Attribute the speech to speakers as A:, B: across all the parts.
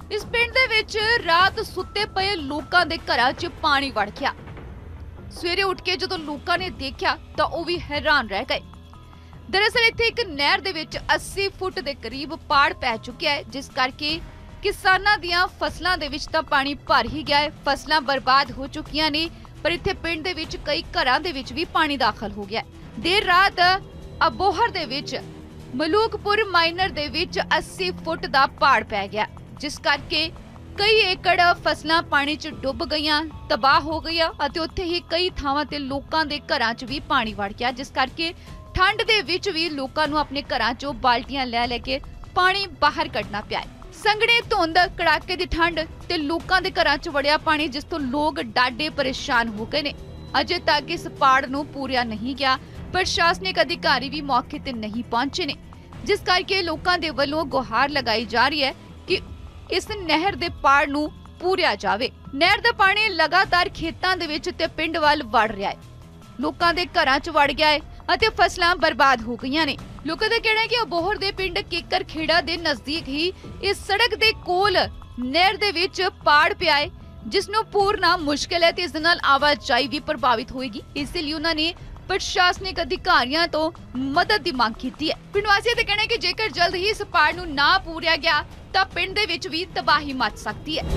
A: इस पिंड दे विच रात सुत्ते पए लोकां दे घरां 'च पानी वड़ गया। सवेरे उठ के जदों लोकां ने देखा तां ओह भी हैरान रह गए। दरअसल इत्थे एक नहर दे विच 80 फुट दे करीब पाड़ पै चुकिया है, जिस करके किसानां दियां फसलां दे विच तां पानी भर ही गया है। फसलां बर्बाद हो चुकियां ने, पर इत्थे पिंड दे विच कई घरां दे विच भी पानी दाखल हो गया है। देर रात अबोहर दे विच मलूकपुर माइनर दे विच 80 फुट दा पाड़ पै गया, जिस करके कई एकड़ फसलां पानी च डुब गईयां, तबाह हो गईयां अते उत्थे ही कई थावां ते लोकां दे घरां च भी पानी वड़ गया, जिस करके ठंड दे विच भी लोकां नूं अपने घरां चों बाल्टियां ले के पानी बाहर कढना पिया। संघनी धुंध, कड़ाके दी ठंड ते लोकां दे घरां च वड़िया पानी, जिस तों लोग डाढे परेशान हो गए ने। अजे तक इस पाड़ नूं पूरिया नहीं गया। प्रशासनिक अधिकारी भी मौके ते नहीं पहुंचे ने, जिस करके लोकां दे वल्लों गुहार लगाई जा रही है कि इस नहर दे पाड़ नूं पूरिया जावे। नहर दा पानी लगातार खेतां दे विच ते पिंड वल वड़ रिहा है, लोकां दे घरां च वड़ गया है अते फसलां बर्बाद हो गईयां ने। लोकां दा कहना है कि अबोहर दे पिंड केकर खेड़ा दे नजदीक ही इस सड़क दे कोल नहर दे विच पाड़ पिया है, जिस नूं पूरना मुश्किल है ते इस दे नाल आवाजाई भी प्रभावित होएगी। इसलिए उन्हां ने प्रशासनिक अधिकारियों तो मदद की मांग की है। पिंड वासियों का कहना है कि जेकर जल्द ही इस पाड़ नूं ना पूरिया गया तो पिंड दे विच भी तबाही मच सकती है।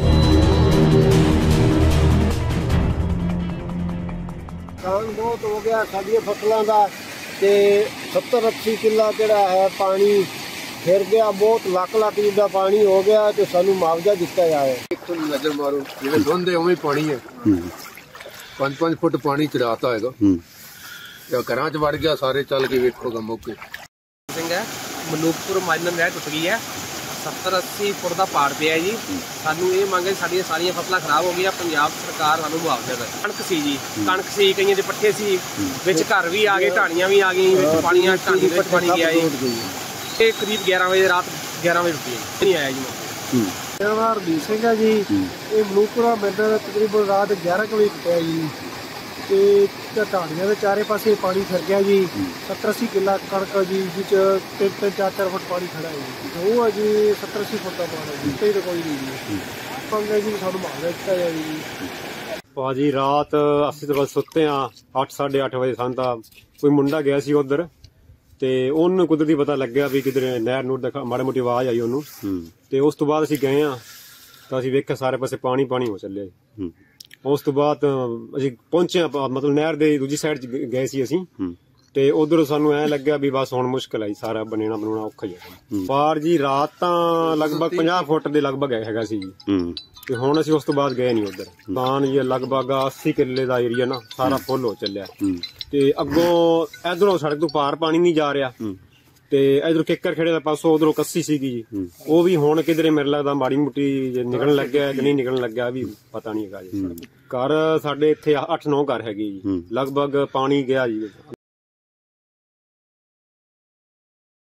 B: नुकसान बहुत हो गया साडियां फसलों का, 70-80 किला जिहड़ा है पानी फिर गया, बहुत लाख लीटर का पानी हो गया तो सानू मुआवजा दिता जाए।
C: इत्थों नजर मारो जिवें धुंध है उवें पानी है, 5-5 फुट पानी चढ़ाता है घरां च वड़ गया। सारे चल के वेखोगा मौके
D: है। मलूकपुर माइनर नहर टुट गई है, 70-80 फुट का पाड़ पिया जी। सानू ये मंग है, साडियां सारियां फसलां खराब हो गई, पंजाब सरकार सानू मुआवजा दे। कणक सी जी, कणक सी, कईयां दे पट्ठे सी, विच घर भी आ गए, ढाणियां भी आ गई, विच पानियां ढाणी विच पानी गया जी। ये करीब 11 बजे रात 11 बजे टुटी नहीं आया जी।
B: मेरा नाम रवीर सिंह है जी। ये मलूकपुरा माइनर तकरीबन रात 11 बजे टुटिया जी ते ढाणियां दे चारे पासे पानी फिर गया जी। 70-80 किला कणक जी, जिस 3-4 फुट पानी खड़ा है जी। वो है जी 70-80 फुट का पानी जी, तो कोई नहीं जी पंगा जी, सानू मुआवजा दिता जाए जी।
E: भाजी रात असीं तो बस सुत्ते हाँ, 8-8:30 बजे सन तां कोई मुंडा गया सी उधर ते उन्होंने कुदरती पता लग्या भी किधर नहर नूर दा माड़ी मोटी आवाज आई ओनू ते उस तो बाद असीं गए हाँ तां असीं वेख्या सारे पासे पानी पानी हो चलिया। उस तो बाद असीं पहुंचे मतलब नहर दे दूजी साइड गए सी असीं ते उधर सानू ऐ लग्या भी बस हुण मुश्किल आई, सारा बनना बनाना औखा ही है। पार जी रात तां लगभग 50 फुट दे लगभग हैगा सी जी ते हुण असीं उस तो बाद गए नहीं उधर। तान जी लगभग 80 किले दा एरिया ना सारा फुल हो चलिया ते अग्गों इधरों सड़क तो पार पानी नहीं जा रहा ते इधर केकर खेड़े दा पासों उधरों कस्सी सीगी जी, वो भी हुण किधरे मेरे लगदा माड़ी मोटी निकलण लग गया कि नहीं निकलण लग गया भी पता नहीं हैगा जी। घर साडे इत्थे 8-9 घर हैगे जी, लगभग पानी गया जी।